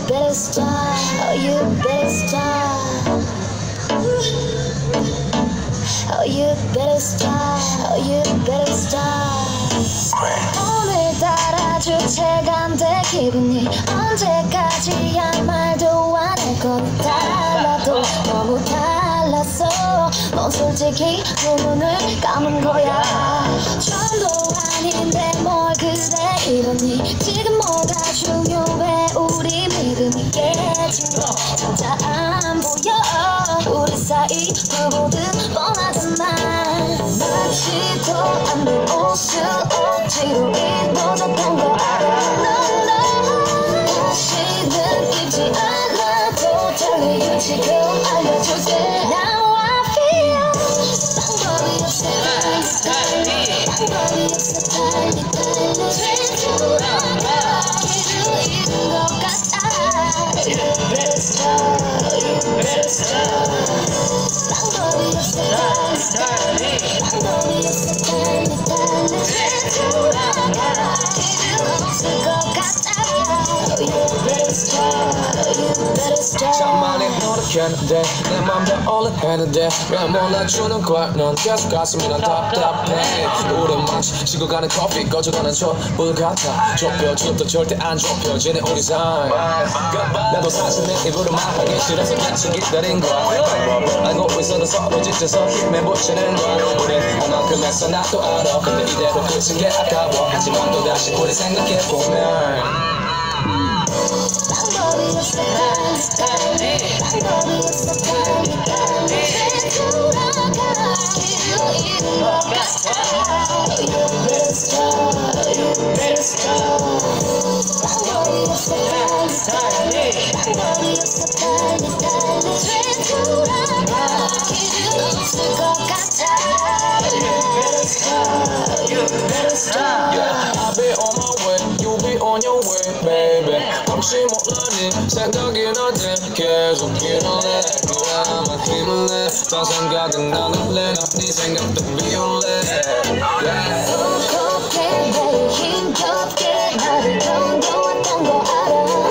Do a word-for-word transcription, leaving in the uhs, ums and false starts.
better stop. Oh, you better stop. Oh, you better stop. Oh, you better stop. 오늘따라 주체가 안 돼 기분이 언제까지야 말도 안 할 것 달라도 너무 달랐어. 넌 솔직히 두 눈을 감은 거야. 처음도 아닌데 뭘 그래 이러니 지금 뭐가 중요해. 우리 믿음이 깨진 거 진짜 안 보여. 우리 사이 부부듯 뻔하잖아. 마치도 않는 옷을 억지로 입어줬던 거 알아. No, no. 다시 느끼지 않아도 달리 지금 알려줄게. Now I feel 방법이 없어 달리 방법이 없어 달리 달리 돌아가 길을 잃은 것 같아. You better stop, you better stop. 방법이 없어 달리 방법이 없어 달리 달리 돌아가 길을 없을 것 같아. You better stop, you better stop. 잠만이 노력했는데 내 맘도 올라했는데 왜 몰라주는 거야. 넌 계속 가슴이 난 답답해. 우리 마치 식어가는 커피 꺼져가는 촛불 같아. 좁혀져도 절대 안 좁혀지는 우리 사이. 나도 사실 내 입으로 말하기 싫어서 계속 기다린 거야. 방법을 알고 있어도 서로 지쳐서 힘에 붙이는 거야. 우린 얼만큼 했어 나도 알아. 근데 이대로 끝인 게 아까워. 하지만 또다시 우리 생각해보면 방법이 없어 달리 방법이 없어 달리 달리 돌아가 길을 잃은 것 같아. You better stop, you better stop. 방법이 없어 달리 방법이 없어 달리 달리 돌아가 길을 없을 것 같아. You better stop, you better stop. Yeah, I'll be on my way, you'll be on your way, baby. 혹시 몰라니 생각이 나지 계속 일어나. 그래야만 힘을 내. 더 생각은 나는 내. 네 생각도 비울래. 속 곱게 매일 힘겹게 나를 견뎌왔던 거 알아.